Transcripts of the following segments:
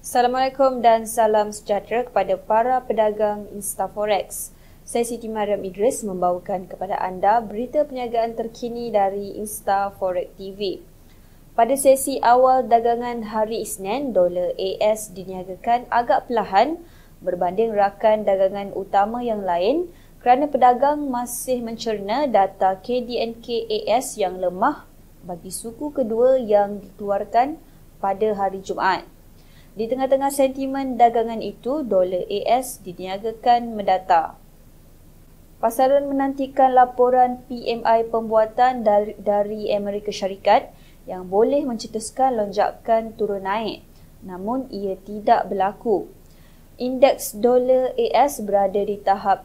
Assalamualaikum dan salam sejahtera kepada para pedagang Instaforex. Saya Siti Mariam Idris membawakan kepada anda berita perniagaan terkini dari Instaforex TV. Pada sesi awal dagangan hari Isnin, dolar AS diniagakan agak perlahan berbanding rakan dagangan utama yang lain kerana pedagang masih mencerna data KDNK AS yang lemah bagi suku kedua yang dikeluarkan pada hari Jumaat. Di tengah-tengah sentimen dagangan itu, dolar AS diniagakan mendata. Pasaran menantikan laporan PMI pembuatan dari Amerika Syarikat yang boleh mencetuskan lonjakan turun naik, namun ia tidak berlaku. Indeks dolar AS berada di tahap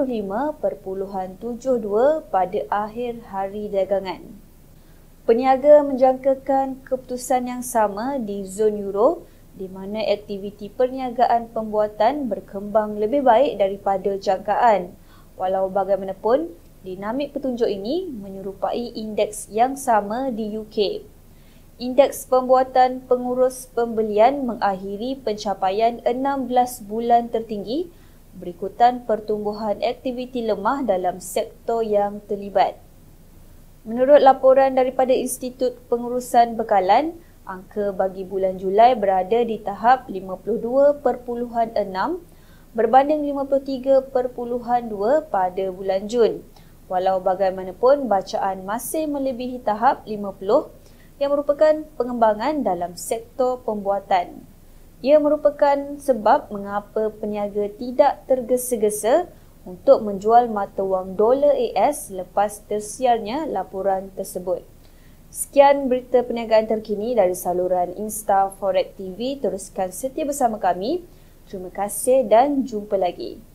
95.72 pada akhir hari dagangan. Peniaga menjangkakan keputusan yang sama di zon Euro di mana aktiviti perniagaan pembuatan berkembang lebih baik daripada jangkaan. Walau bagaimanapun, dinamik petunjuk ini menyerupai indeks yang sama di UK. Indeks pembuatan pengurus pembelian mengakhiri pencapaian 16 bulan tertinggi berikutan pertumbuhan aktiviti lemah dalam sektor yang terlibat. Menurut laporan daripada Institut Pengurusan Bekalan, angka bagi bulan Julai berada di tahap 52.6 berbanding 53.2 pada bulan Jun. Walau bagaimanapun, bacaan masih melebihi tahap 50 yang merupakan pengembangan dalam sektor pembuatan. Ia merupakan sebab mengapa peniaga tidak tergesa-gesa untuk menjual mata wang dolar AS lepas tersiarnya laporan tersebut. Sekian berita perniagaan terkini dari saluran Instaforex TV. Teruskan setia bersama kami. Terima kasih dan jumpa lagi.